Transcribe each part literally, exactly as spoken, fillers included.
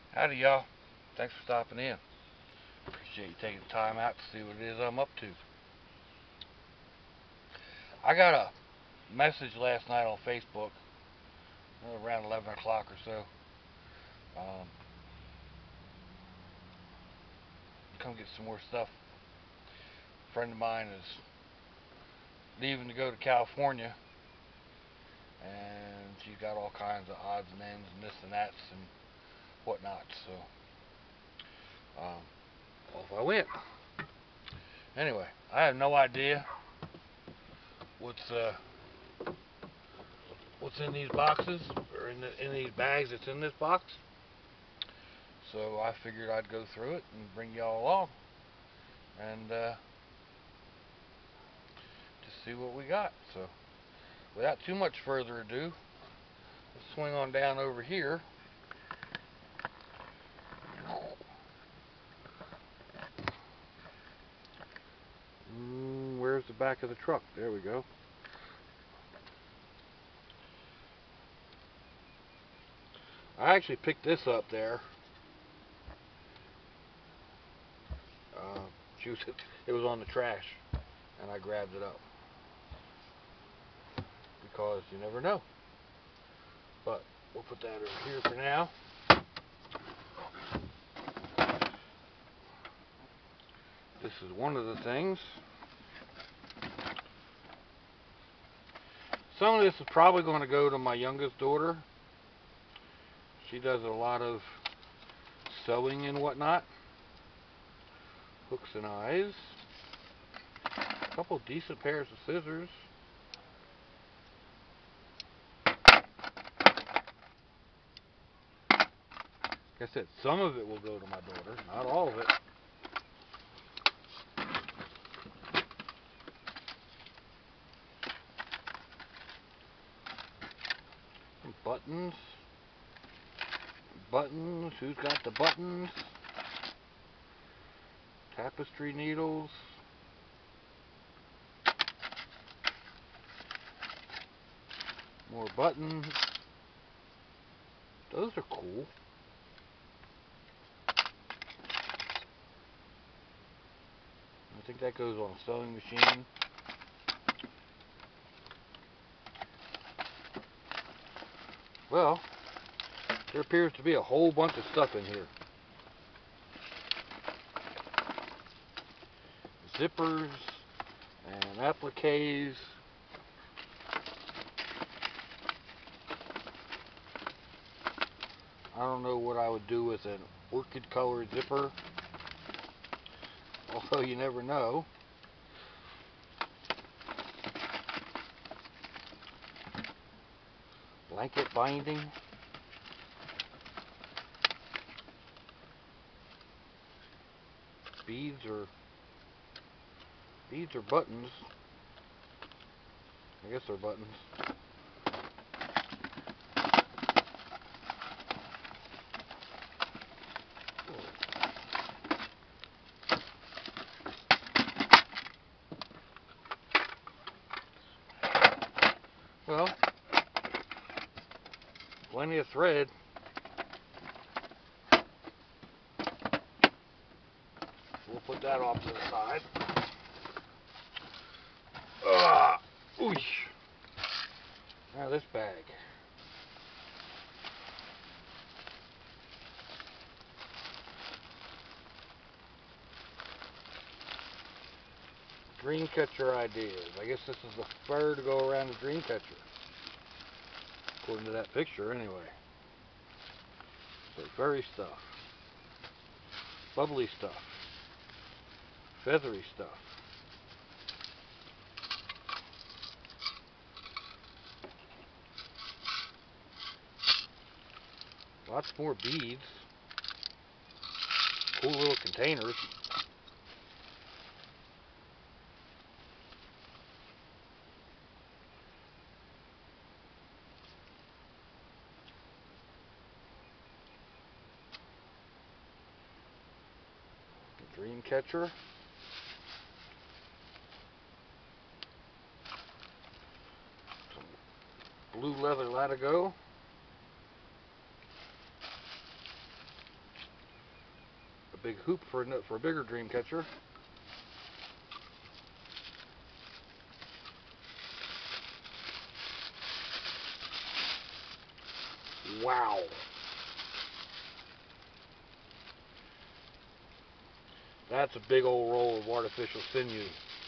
Howdy, y'all. Thanks for stopping in. Appreciate you taking the time out to see what it is I'm up to. I got a message last night on Facebook, uh, around eleven o'clock or so. Um, come get some more stuff. A friend of mine is leaving to go to California, and she's got all kinds of odds and ends and this and that and whatnot. So, um, off I went. Anyway, I have no idea what's uh, what's in these boxes or in, the, in these bags that's in this box. So I figured I'd go through it and bring y'all along and uh, just see what we got. So without too much further ado, let's swing on down over here. Mm, where's the back of the truck? There we go. I actually picked this up there. Uh, she was, it was on the trash, and I grabbed it up because you never know. But we'll put that over here for now. This is one of the things. Some of this is probably going to go to my youngest daughter. She does a lot of sewing and whatnot. Hooks and eyes. A couple decent pairs of scissors. Like I said, some of it will go to my daughter, not all of it. Some buttons. Buttons. Who's got the buttons? Tapestry needles. More buttons. Those are cool. I think that goes on a sewing machine. Well, there appears to be a whole bunch of stuff in here. Zippers and appliques. I don't know what I would do with an orchid colored zipper, although you never know. Blanket binding. Beads or beads or buttons. I guess they're buttons. Well, plenty of thread. We'll put that off to the side. Ah, oosh. Now this bag. Dream catcher ideas. I guess this is the fur to go around the dream catcher. According to that picture, anyway. So furry stuff. Bubbly stuff. Feathery stuff. Lots more beads. Cool little containers. Dream catcher. Some blue leather latigo. a big hoop for a, for a bigger dream catcher. Wow. That's a big old roll of artificial sinew.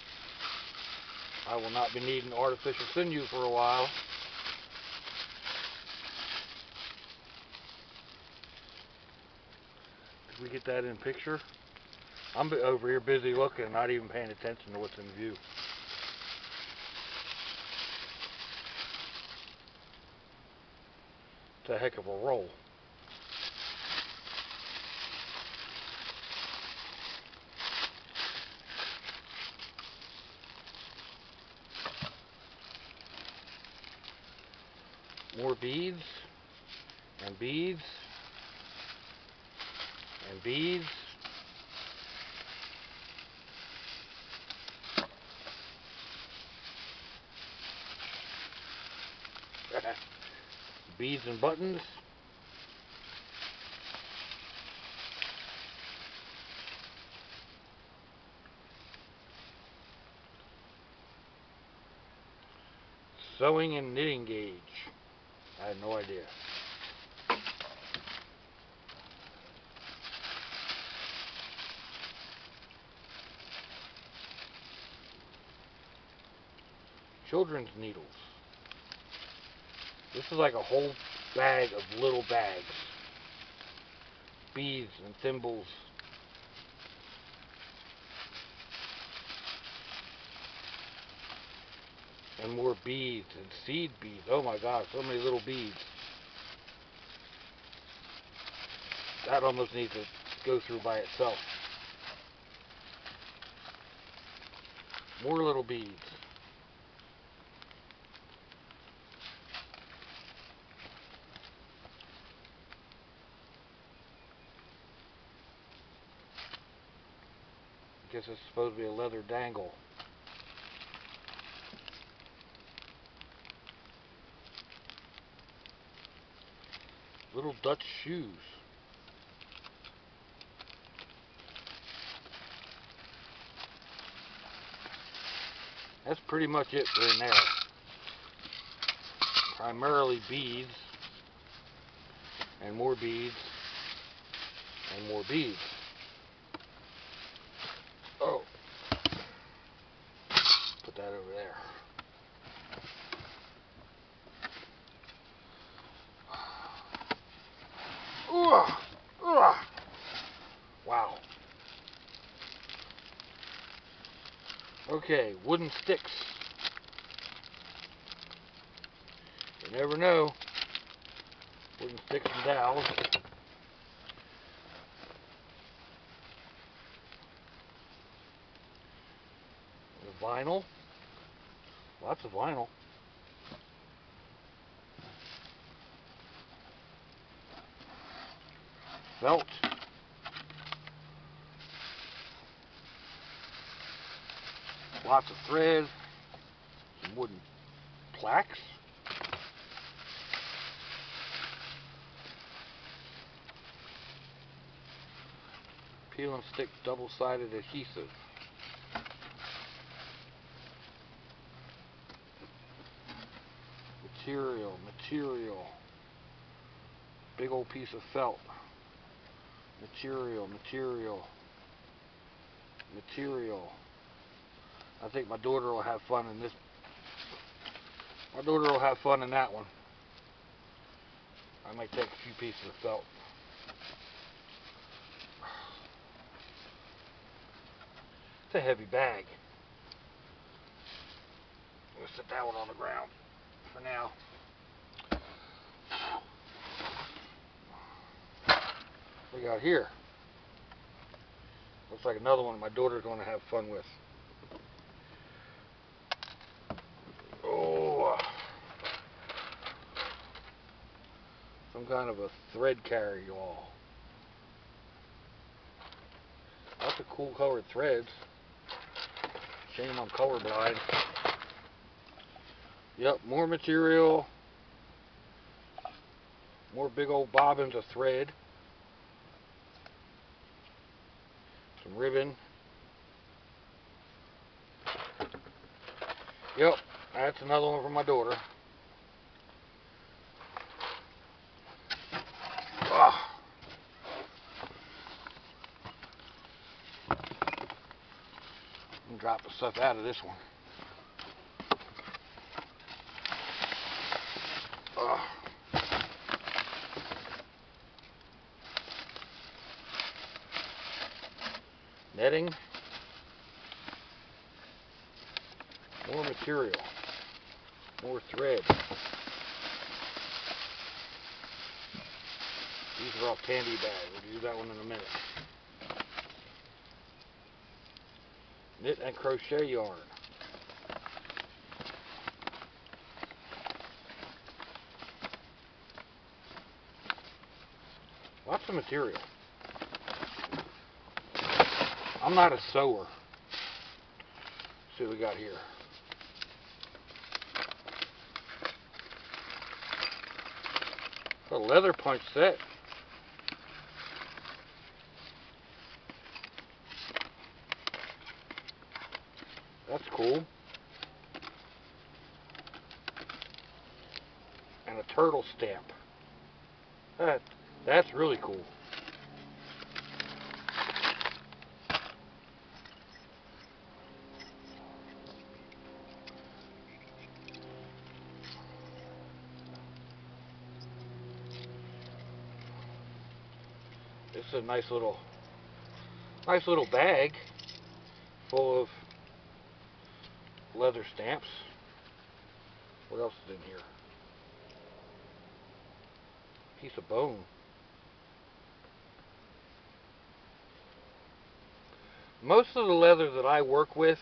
I will not be needing artificial sinew for a while. Did we get that in picture? I'm over here busy looking, not even paying attention to what's in view. It's a heck of a roll. More beads, and beads, and beads. Beads and buttons. Sewing and knitting gauge. I had no idea. Children's needles. This is like a whole bag of little bags. Beads and thimbles. And more beads and seed beads. Oh my God, so many little beads. That almost needs to go through by itself. More little beads. I guess it's supposed to be a leather dangle. Little Dutch shoes. That's pretty much it for in there. Primarily beads, and more beads, and more beads. Oh, put that over there. Ugh, ugh. Wow. Okay, wooden sticks. You never know. Wooden sticks and dowels. The vinyl. Lots of vinyl. Felt. Lots of thread. Some wooden plaques. Peel and stick double-sided adhesive. Material, material. Big old piece of felt. Material, material. Material. I think my daughter will have fun in this. My daughter will have fun in that one. I might take a few pieces of felt. It's a heavy bag. I'm gonna set that one on the ground for now. What we got here? Looks like another one my daughter's going to have fun with. Oh, some kind of a thread carry-all. Lots of cool colored threads. Shame I'm colorblind. Yep, more material. More big old bobbins of thread. Some ribbon. Yep, that's another one for my daughter. Ah. I'm drop the stuff out of this one. Ah. Netting. More material. More thread. These are all candy bags. We'll do that one in a minute. Knit and crochet yarn. Lots of material. I'm not a sewer. Let's see what we got here. A leather punch set. That's cool. And a turtle stamp. That, that's really cool. This is a nice little, nice little bag full of leather stamps. What else is in here? Piece of bone. Most of the leather that I work with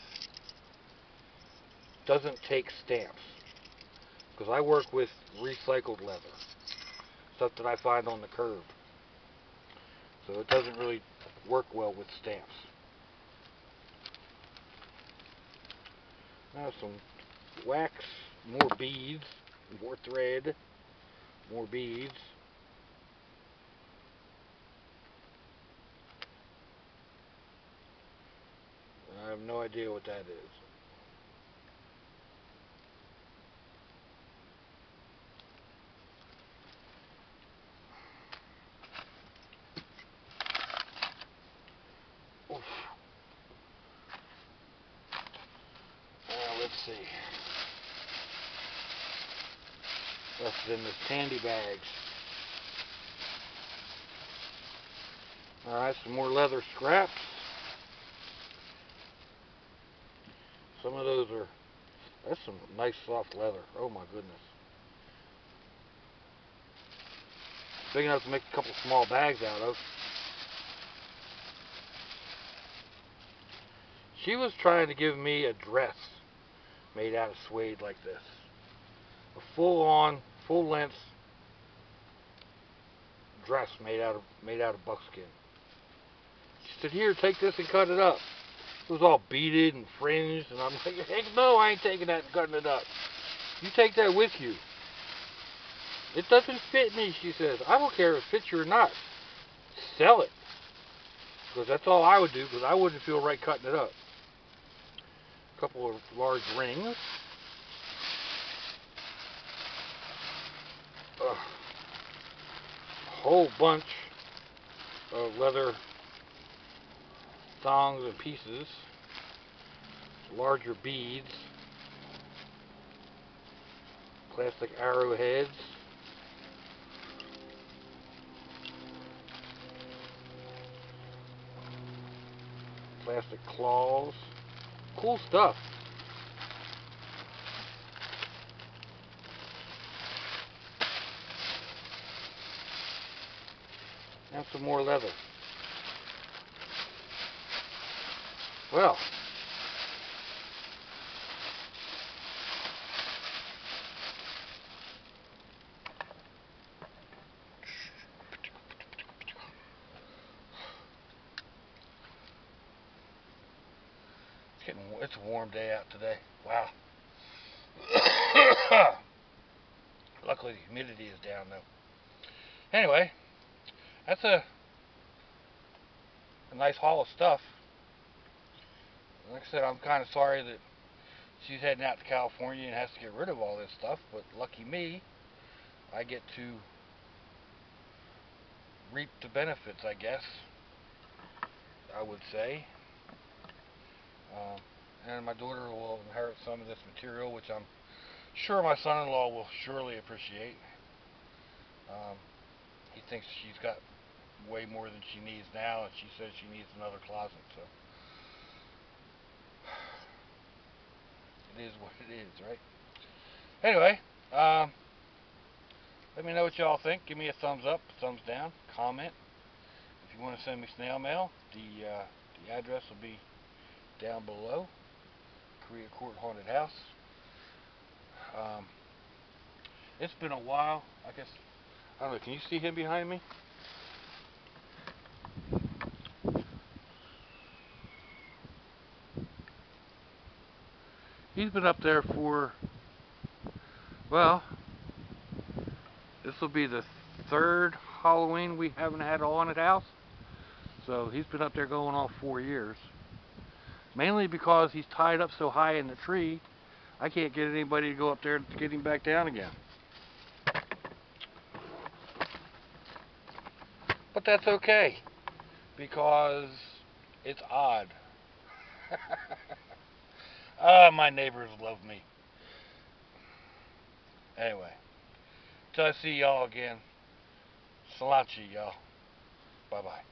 doesn't take stamps, because I work with recycled leather, stuff that I find on the curb. So it doesn't really work well with stamps. Now some wax, more beads, more thread, more beads. I have no idea what that is. Oof. Now let's see. What's in this candy bags? Alright, some more leather scraps. Some of those are, that's some nice soft leather. Oh my goodness. Big enough to make a couple small bags out of. She was trying to give me a dress made out of suede like this. A full-on, full-length dress made out of made out of buckskin. She said, "Here, take this and cut it up." It was all beaded and fringed, and I'm like, "Heck no, I ain't taking that and cutting it up. You take that with you." "It doesn't fit me," she says. "I don't care if it fits you or not. Sell it." Because that's all I would do, because I wouldn't feel right cutting it up. A couple of large rings. Ugh. A whole bunch of leather thongs and pieces. Larger beads. Plastic arrowheads. Plastic claws. Cool stuff. And some more leather. Well, it's getting, it's a warm day out today. Wow. Luckily the humidity is down though. Anyway, that's a a nice haul of stuff. Like I said, I'm kind of sorry that she's heading out to California and has to get rid of all this stuff, but lucky me, I get to reap the benefits, I guess, I would say. Um, and my daughter will inherit some of this material, which I'm sure my son-in-law will surely appreciate. Um, he thinks she's got way more than she needs now, and she says she needs another closet, so it is what it is, right? Anyway, um, let me know what y'all think. Give me a thumbs up, thumbs down, comment. If you want to send me snail mail, the uh, the address will be down below. Korea Court Haunted House. Um, it's been a while. I guess, I don't know, can you see him behind me? He's been up there for, well, this will be the third Halloween we haven't had a haunted house. So he's been up there going on four years. Mainly because he's tied up so high in the tree, I can't get anybody to go up there to get him back down again. But that's okay, because it's odd. Ah, my neighbors love me. Anyway, till I see y'all again, Salachi, y'all. Bye-bye.